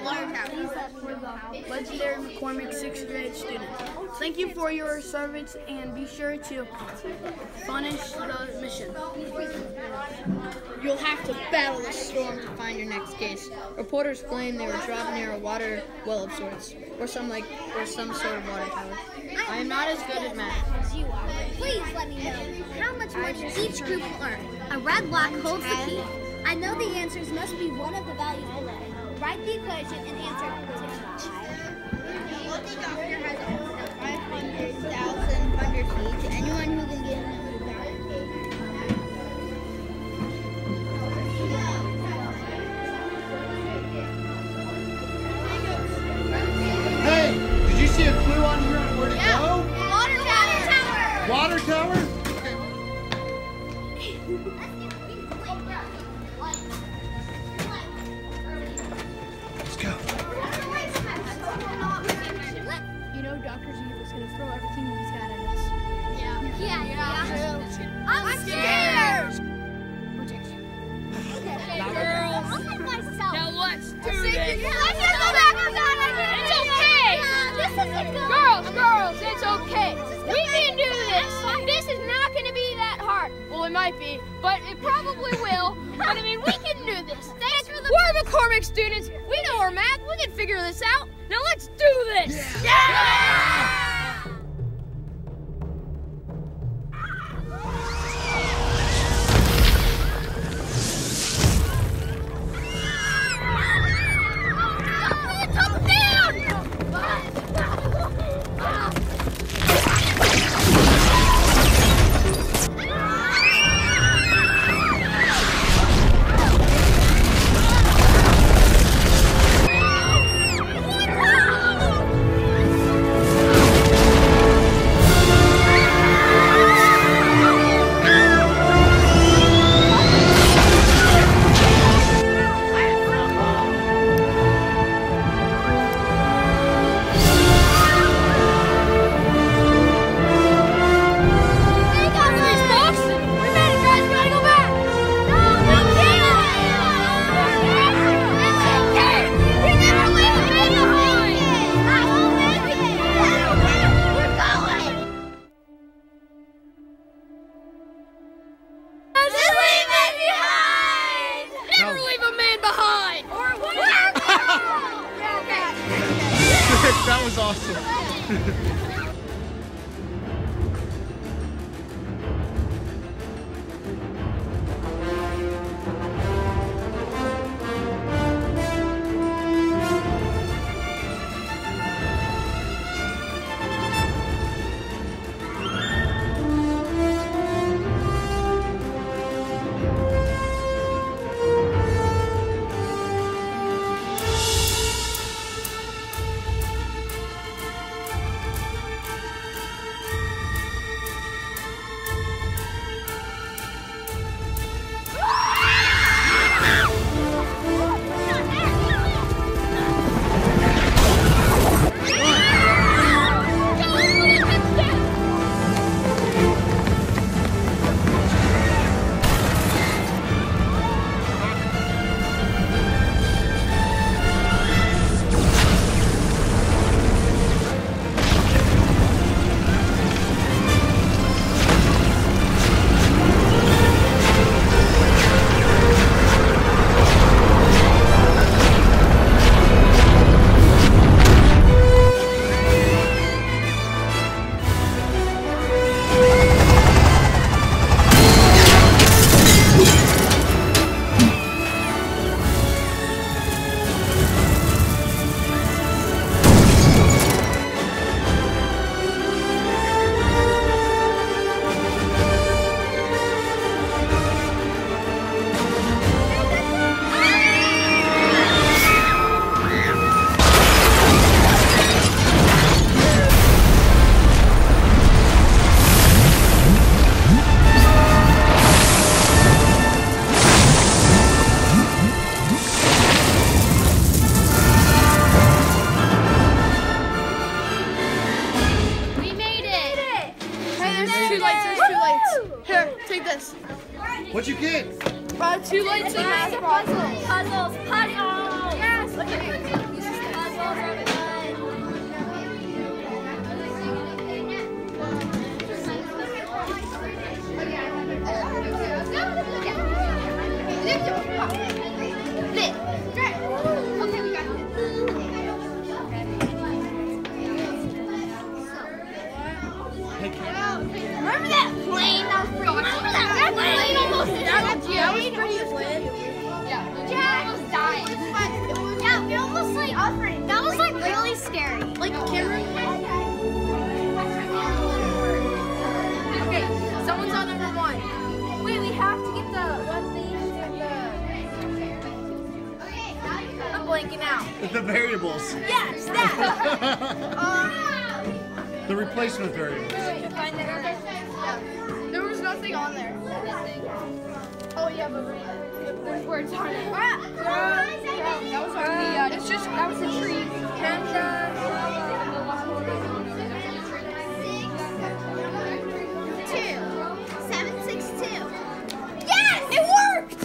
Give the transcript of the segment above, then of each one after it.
Legendary McCormick 6th grade student. Thank you for your service and be sure to finish the mission. You'll have to battle the storm to find your next case. Reporters claim they were dropped near a water well of sorts, or some sort of water tower. I am not as good at math as you are. Please let me know how much money each group will earn. A red block holds the key. I know the answers must be one of the values below. Write the equation and answer it. The doctor has over 500,000 under feet to anyone who can give him the Hey, did you see a clue on here on where to go? Water tower! Water tower? Let's go. You know Dr. Z was going to throw everything he's got at us. Yeah. I'm scared! Protection. Okay, girls. I'll take myself. Now let's do this. Let's just go back inside. It's okay. This isn't good. Girls, it's okay. We can do this. This is not going to be that hard. Well, it might be, but it probably will. But I mean, we can do this. We're McCormick students. We know our math. We can figure this out. Now let's do this. Yeah! That was awesome. What'd you get? 2 lights and a puzzles. Yes. Look at That was like really scary. Like Cameron. Okay, someone's on number 1. Wait, we have to get I'm blanking out. The variables. Yes, that. The replacement variables. Find that. There was nothing on there. Oh yeah, but there's words on it. That was on the. It's just that was a tree. Yes, it worked.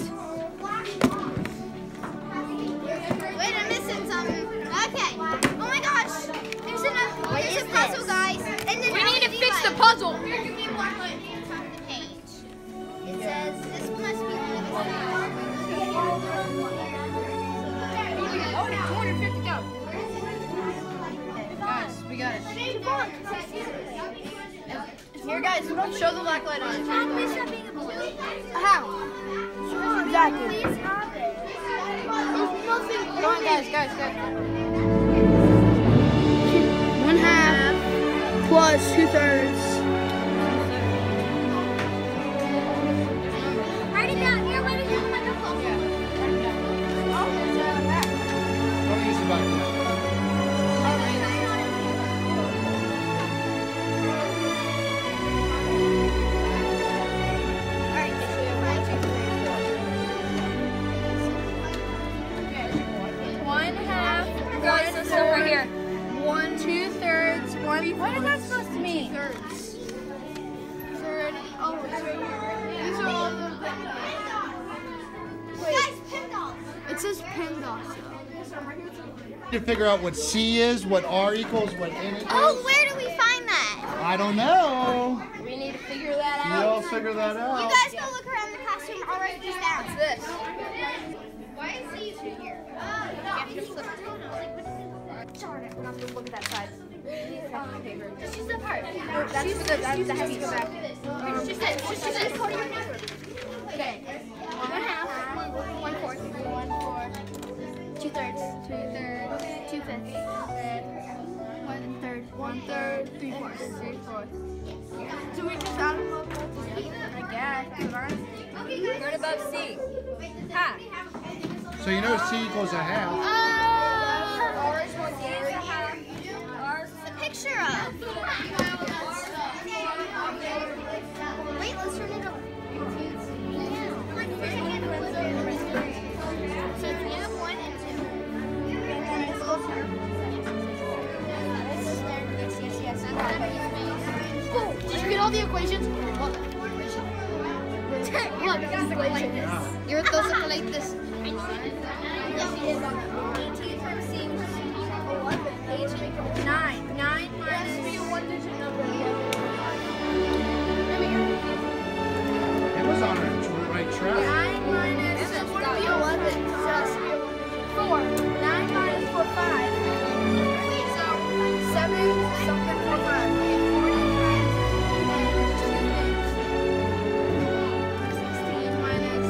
Wait, I'm missing something. Okay. Oh my gosh. There's a puzzle, guys. And then We need to fix the puzzle. Here, give me one foot on the page. It says this must be one of the Oh, 250 go. Guys, we got it. Here, guys, show the black light on. How? Exactly. Come on, guys. 1/2 plus 2/3. Write it down. Here, write it down. Microphone. Don't use the back. Over here. 1 2/3. 1 What is that supposed to mean? 2/3. Third. Oh, it's right here. These are all the. Guys, PEMDAS. It says PEMDAS. To figure out what C is, what R equals, what N equals. Oh, where do we find that? I don't know. We need to figure that out. You'll figure that You out. guys go look around the classroom. I'll write this down. This. Why is he here? You have to flip it. Darn it, we're not going to look at that side. Just use that part. That's the heavy back. She said, Okay. 1/2. 1/4. 2/3. 2/5. 1/3. 3/4. So we just add them up. I guess. Right above C. Ha. So you know C equals 1/2. Ours was a half. Ours The picture of. Wait, let's turn it over. So we have 1 and 2. Did you get all the equations? Look, these equations. You're supposed to like this. 9. 9 minus be a 1-digit number. It was on the right track. 9 minus This is going to be 11. So it's 4. 9 minus 4, 5. So 7 something 4, 5. 16 minus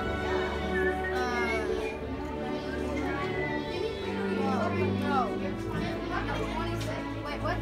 no. Wait, what's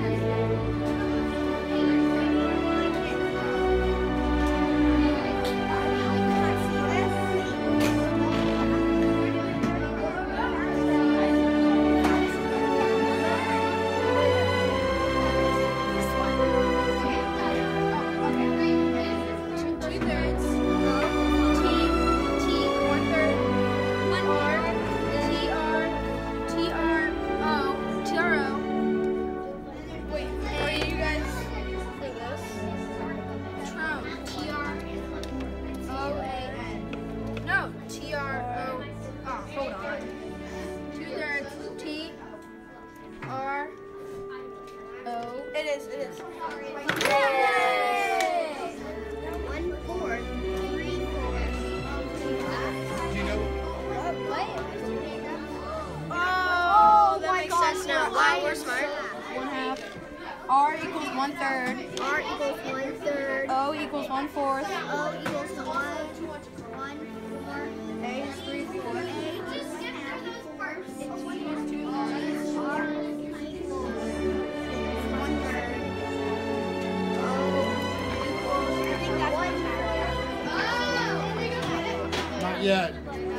hold on. 2/3 T R O. It is. Yay! 1/4. 3/4. Do you know? Oh, that makes sense now. Wow, we're smart. 1/2. R equals 1/3. R equals 1/3. O equals 1/4. O equals 1/4. A is 3/4. Just get those first. yet.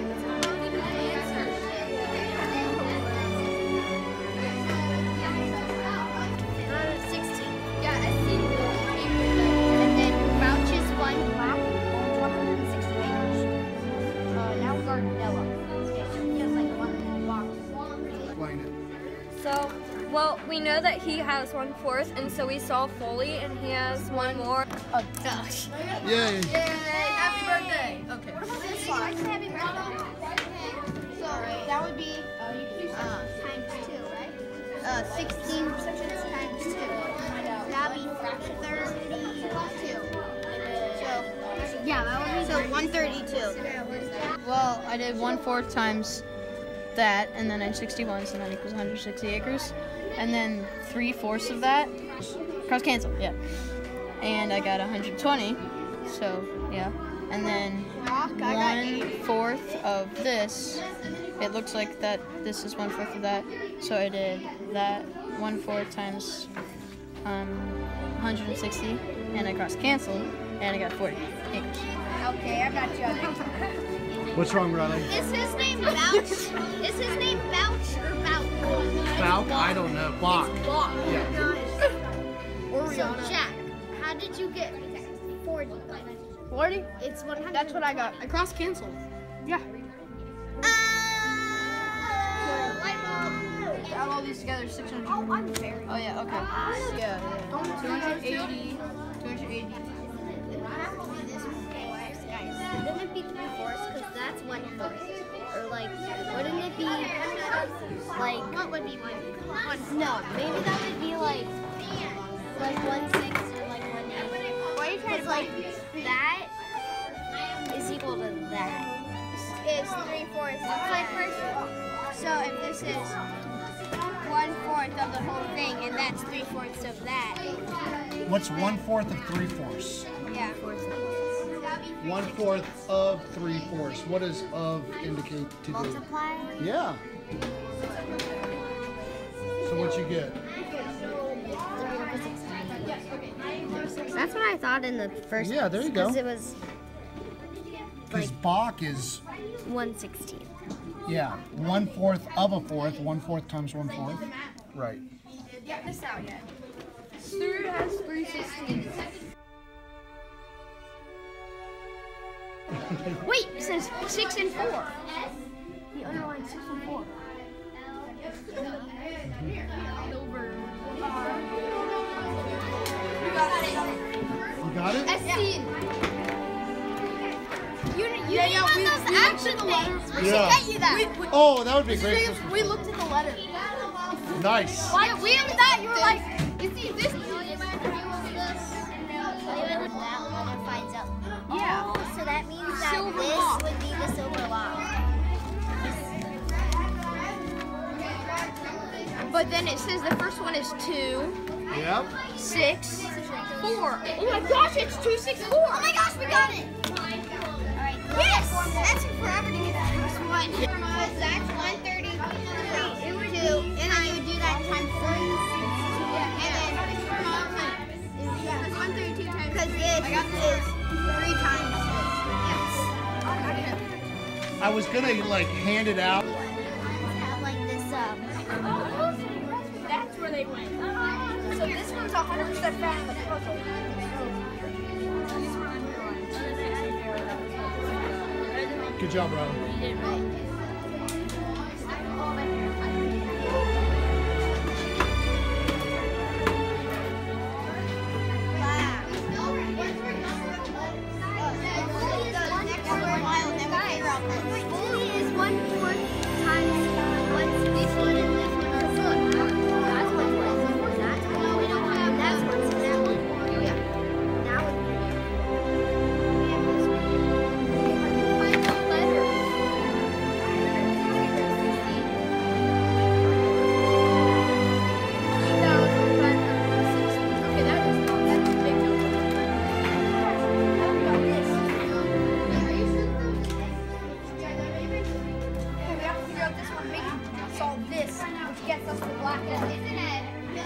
Explain it. So, well, we know that he has 1/4, and so we saw Foley, and he has one more. Oh gosh. Yay. Happy birthday. Okay. Happy birthday. So that would be Times 2, right? 16 times 2. That'd be 32. Yeah, that would So 132. Well, I did 1/4 times that, and then I had 61, so that equals 160 acres. And then 3/4 of that, cross cancel, yeah. And I got 120, so yeah. And then 1/4 of this, it looks like that this is 1/4 of that. So I did that 1/4 times 160, and I cross canceled, and I got 40 acres. Okay, I got you. What's wrong, Riley? Is his name Bouch? Is his name Bouch or Bouch? Falk? I don't know. Bach. Yeah. So, Jack, how did you get 40? 40? It's 100. That's what I got. I cross canceled. Yeah. Add all these together, 600. Oh, I'm very. Oh yeah, okay. Yeah. 280. 280. Wouldn't it be 3/4? Because that's 1/4. Or like, wouldn't it be like? What would be 1? No, maybe that would be like 1/6 or like 1/8. Why are you trying to Like that is equal to that. It's 3/4. It's like first. So if this is 1/4 of the whole thing, and that's 3/4 of that. What's 1/4 of 3/4? Yeah. 1/4 of 3/4. What does of indicate to do? Multiply. Yeah. So what you get? That's what I thought in the first. Yeah, there you go. Because it was Because Bach is 1/16. yeah 1/4 of a fourth. 1/4 times 1/4. Right. Yeah, this out yet. Stuart has 3/16. Wait, it says 6 and 4. He underlined 6 and 4. You got it? Yeah. Oh, that would be great. We looked at the letter. Nice. Why we looked at that? You were like, you see this? Yeah. So that means that Silver this lock. would be the silver lock. But then it says the first one is 2, Yep. 6, 4. Oh my gosh, it's 2, 6, 4. Oh my gosh, we got it! Alright. Yes! That took forever to get that first one. Because that's 132. And then you would do that times 3. Yeah. And then because 132 times. Because this is 3 times 6. Yes. I was gonna like hand it out. Have like this, That's where they went. So this one's 100% back in the puzzle. Good job, Riley. Fully is 1/4 times what's this one and this one are foot. That's 1/4. That's one. We don't have that's one. So that one. Oh yeah. Now we have this one. Find the letters. Okay, that is not that's a big number. We have to figure out this one, make solve this, which gets us the black end. Isn't it?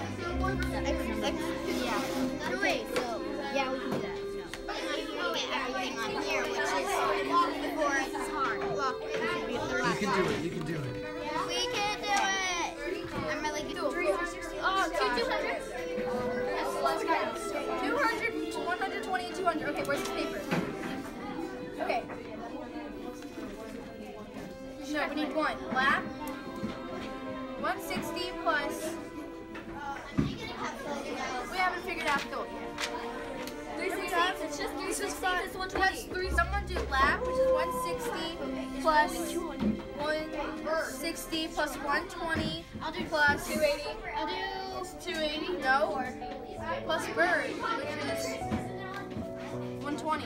Yeah. Wait, so yeah, we can do that. No. You can get everything on here, which is 4 is hard. clock. It should be the You last can one. do it. You can do it. We can do it. I'm really good. 200? Let's go. 200, 120, and 200. Okay, where's the paper? Okay. No, we need one. Lap. 160 plus. We haven't figured out the. 316. It's just 316. It's 120. That's three. Someone do lap, which is 160 plus 160 plus 120. I'll do plus 280. I'll do 280. No. Plus bird, which is 120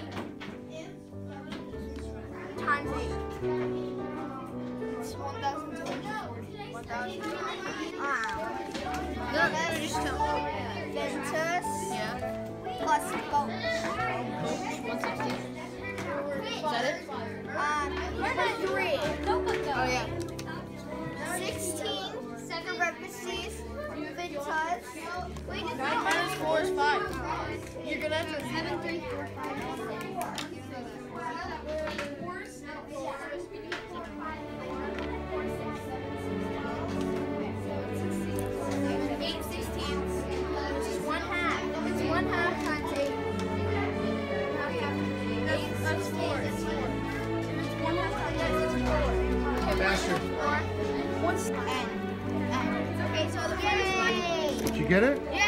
times 8. It's 1,240. 1,000. No, just tell me. Ventus Yeah. plus gold. 160. Is that it? Number 3. Oh yeah. 16 parentheses. Ventus. We just 9 minus 4 is 5. You're gonna have to 7, 3, 4, 5. 8 sixteenths, which is 1/2. It's 1/2 times 8. That's 4. It's 4. If it's 1/2 times 8, it's 4. Okay, Faster. What's Okay, so the first one. Did you get it? Yeah.